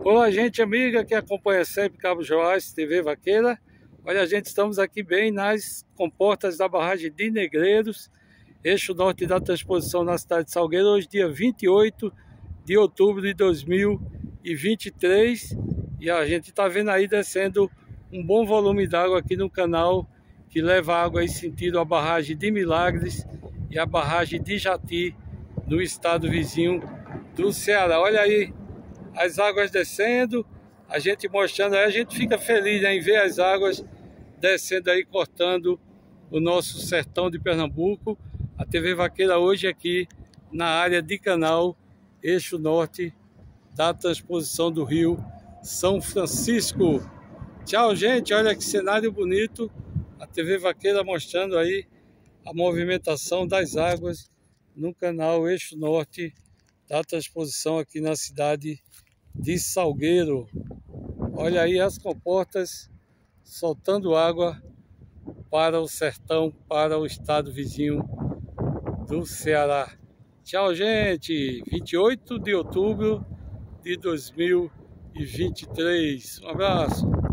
Olá, gente amiga que acompanha sempre Cabo Joás, TV Vaqueira. Olha, gente, estamos aqui bem nas comportas da barragem de Negreiros, eixo norte da transposição na cidade de Salgueiro, hoje dia 28 de outubro de 2023. E a gente está vendo aí descendo um bom volume d'água aqui no canal, que leva água em sentido a barragem de Milagres e a barragem de Jati, no estado vizinho do Ceará. Olha aí as águas descendo, a gente mostrando aí, a gente fica feliz, né, em ver as águas descendo aí, cortando o nosso sertão de Pernambuco. A TV Vaqueira hoje aqui na área de canal, eixo norte da transposição do Rio São Francisco. Tchau, gente, olha que cenário bonito, a TV Vaqueira mostrando aí a movimentação das águas no canal eixo norte da transposição aqui na cidade de Salgueiro. Olha aí as comportas soltando água para o sertão, para o estado vizinho do Ceará. Tchau, gente! 28 de outubro de 2023. Um abraço!